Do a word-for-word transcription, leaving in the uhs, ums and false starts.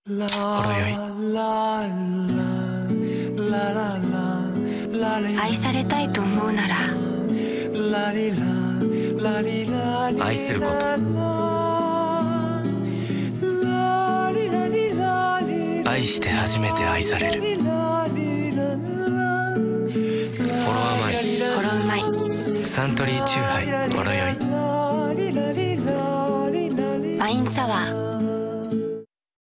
ほろよい。 愛されたいと思うなら愛すること。愛して初めて愛される。ほろ甘い。 ほろうまい。 サントリーチューハイほろよい。